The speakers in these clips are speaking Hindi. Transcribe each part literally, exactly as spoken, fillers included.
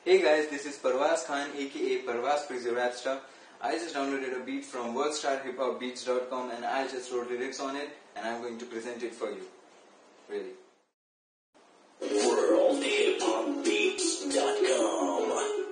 Hey guys, this is Parvaz Khan aka Parvaz Praise Your Rap Stuff. I just downloaded a beat from worldstar hip hop beats dot com and I just wrote lyrics on it and I'm going to present it for you. Really. world hip hop beats dot com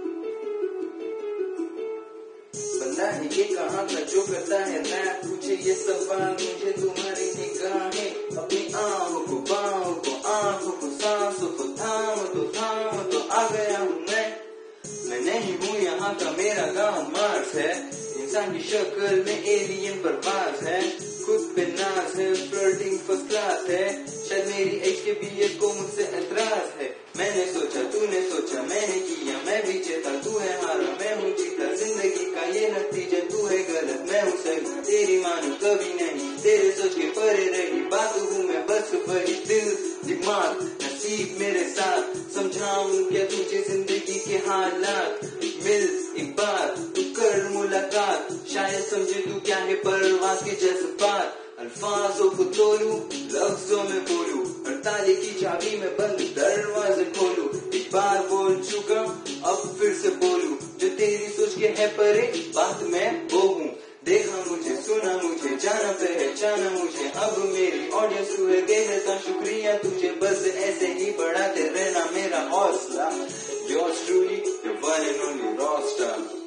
बंदा है ये कहाँ का जो करता है रैप, पूछे ये सवाल मुझे तुम्हारी निगाहें, अपनी आँखों को बाहों को आँखों को सांसों को थाम तो थाम तो आ गया हूँ मैं मैं नहीं हूँ यहाँ का, मेरा गाँव मार्स है, इंसान की शक्ल में एलियन परवाज है, खुद पे नाज है, फ्लर्टिंग फर्स्ट क्लास है, शायद मेरी एक्स के भी को मुझसे एतराज है, मैंने सोचा तूने सोचा मैंने किया, मैं भी चेता तू है हारा मैं हूँ जीता, जिंदगी का ये नतीजा तू है गलत मैं हूँ सही, तेरी मानो कभी नहीं, तेरे सोच के परे रही बात हूँ मैं बस बड़ी, दिल दिमाग नसीब मेरे साथ, समझाऊं क्या तुझे जिंदगी के हालात, मिल एक बार तू कर मुलाकात, शायद समझे तू क्या है परवाज़ के जज्बात, अल्फाजों को तोलूं लफ्जों में बोलूं, हर ताले की चाबी में बंद दरवाजे खोलूं, एक बार बोल चुका अब फिर से बोलूं, जो तेरी सोच के है परे बात मैं वो हूँ, देखा मुझे सुना मुझे जाना पहचाना मुझे, अब मेरी ऑडियंस तू है कहता शुक्रिया तुझे, बस ऐसे ही बढ़ाते रहना मेरा हौसला, yours truly, the one and only Rockstar.